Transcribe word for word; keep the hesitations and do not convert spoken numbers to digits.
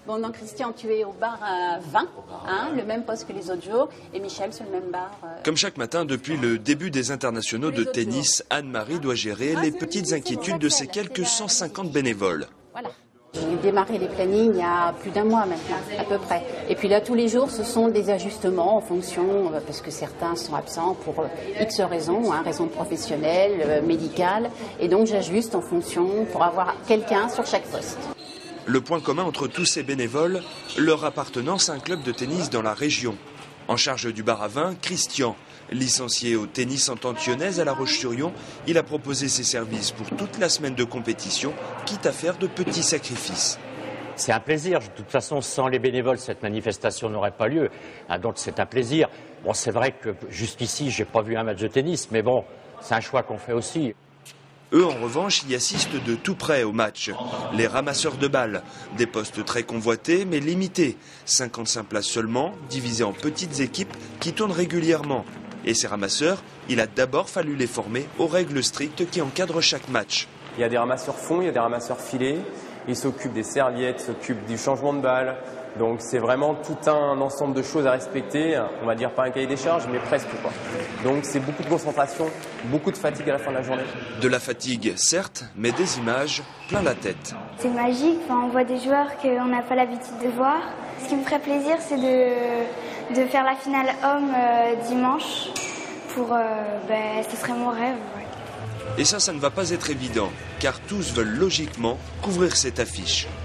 Bon, donc Christian, tu es au bar à vingt, hein, le même poste que les autres jours, et Michel sur le même bar. Euh... Comme chaque matin, depuis le début des internationaux de tennis, Anne-Marie doit gérer les petites inquiétudes de ses quelques cent cinquante bénévoles. Voilà. J'ai démarré les plannings il y a plus d'un mois maintenant, à peu près. Et puis là, tous les jours, ce sont des ajustements en fonction, euh, parce que certains sont absents pour euh, X raisons, hein, raisons professionnelles, euh, médicales, et donc j'ajuste en fonction pour avoir quelqu'un sur chaque poste. Le point commun entre tous ces bénévoles, leur appartenance à un club de tennis dans la région. En charge du bar à vin, Christian, licencié au tennis en Tantionnaise à La Roche-sur-Yon, il a proposé ses services pour toute la semaine de compétition, quitte à faire de petits sacrifices. C'est un plaisir. De toute façon, sans les bénévoles, cette manifestation n'aurait pas lieu. Ah, donc c'est un plaisir. Bon, c'est vrai que jusqu'ici, j'ai pas vu un match de tennis, mais bon, c'est un choix qu'on fait aussi. Eux, en revanche, y assistent de tout près au match. Les ramasseurs de balles, des postes très convoités mais limités. cinquante-cinq places seulement, divisées en petites équipes qui tournent régulièrement. Et ces ramasseurs, il a d'abord fallu les former aux règles strictes qui encadrent chaque match. Il y a des ramasseurs fonds, il y a des ramasseurs filets. Ils s'occupent des serviettes, s'occupent du changement de balles. Donc c'est vraiment tout un ensemble de choses à respecter. On va dire pas un cahier des charges, mais presque quoi. Donc c'est beaucoup de concentration, beaucoup de fatigue à la fin de la journée. De la fatigue, certes, mais des images plein la tête. C'est magique, enfin, on voit des joueurs qu'on n'a pas l'habitude de voir. Ce qui me ferait plaisir, c'est de, de faire la finale homme euh, dimanche. Pour, euh, ben, ce serait mon rêve. Ouais. Et ça, ça ne va pas être évident, car tous veulent logiquement couvrir cette affiche.